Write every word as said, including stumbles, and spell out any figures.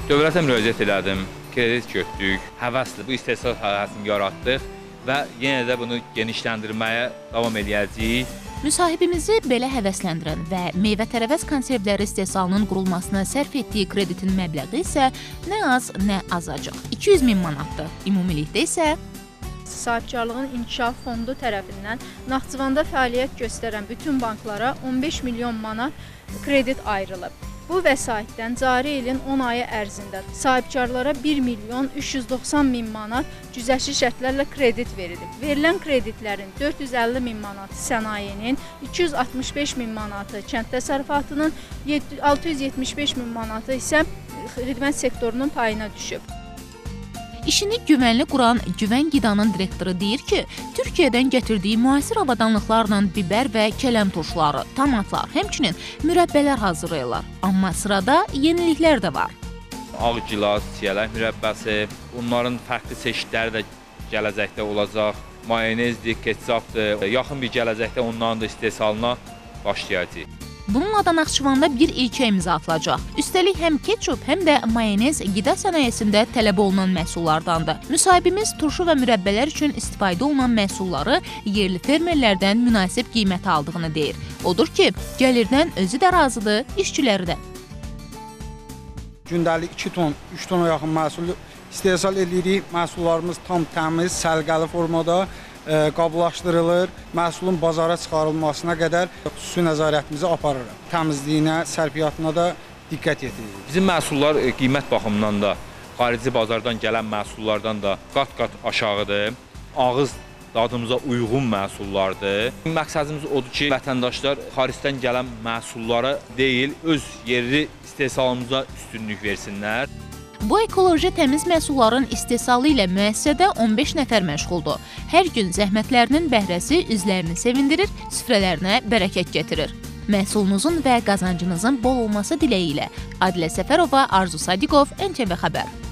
Dövlətə müraciət elədim, kredit götürdük, həvəsli bu istehsal sahəsini yaratdıq və yenə də bunu genişləndirməyə davam edəcəyik. Müsahibimizi belə həvəsləndirən və meyvə-tərəvəz konservləri istehsalının qurulmasına sərf etdiyi kreditin məbləği isə nə az, nə azacaq. iki yüz min manatdır. Ümumilikdə isə Sahibkarlığın İnkişaf Fondu tərəfindən Naxçıvanda fəaliyyət göstərən bütün banklara on beş milyon manat kredit ayrılıb. Bu vəsaitdən cari ilin on ayı ərzində sahibkarlara bir milyon üç yüz doxsan min manat cüzəşli şərtlərlə kredit verilib. Verilən kreditlərin dörd yüz əlli min manatı sənayenin, iki yüz altmış beş min manatı kənd təsərrüfatının, altı yüz yetmiş beş min manatı isə xidmət sektorunun payına düşüb. İşini güvənli quran Güvən Qidanın direktoru deyir ki, Türkiyədən gətirdiyi müasir avadanlıqlarla biber və kələm turşuları, tomatlar, həmçinin mürəbbələr hazırlayırlar. Amma sırada yeniliklər də var. Ağ gilas, çiyələk mürəbbəsi, bunların fərqli çeşidləri də gələcəkdə olacaq. Mayonezdir, ketçapdır, yaxın bir gələcəkdə onların da istehsalına başlayacaq. Bununla da Naxçıvanda bir ilkə imza atılacaq. Üstəlik həm ketçup, həm də mayonez qida sənayesində tələb olunan məhsullardandır. Müsahibimiz turşu və mürəbbələr üçün istifadə olunan məhsulları yerli fermerlərdən münasib qiymətə aldığını deyir. Odur ki, gəlirdən özü də razıdır, işçiləri də. Gündəlik iki ton, üç tona yaxın məhsul istehsal edirik. Məhsullarımız tam təmiz, səliqəli formada qablaşdırılır, məhsulun bazara çıxarılmasına qədər xüsusi nəzarətimizi aparırıq. Təmizliyinə, sərfiyyatına da diqqət yetiririk. Bizim məhsullar qiymət baxımından da xarici bazardan gələn məhsullardan da qat-qat aşağıdır. Ağız dadımıza uyğun məhsullardır. Məqsədimiz odur ki, vətəndaşlar xaricdən gələn məhsullara deyil, öz yerli istehsalımıza üstünlük versinlər. Bu ekoloji təmiz məhsulların istehsalı ilə müəssisədə on beş nəfər məşğuldur. Hər gün zəhmətlərinin bəhrəsi üzlərini sevindirir, süfrələrinə bərəkət gətirir. Məhsulunuzun və qazancınızın bol olması diləyi ilə Adilə Səfərova, Arzu Sadiqov, N T V Xəbər.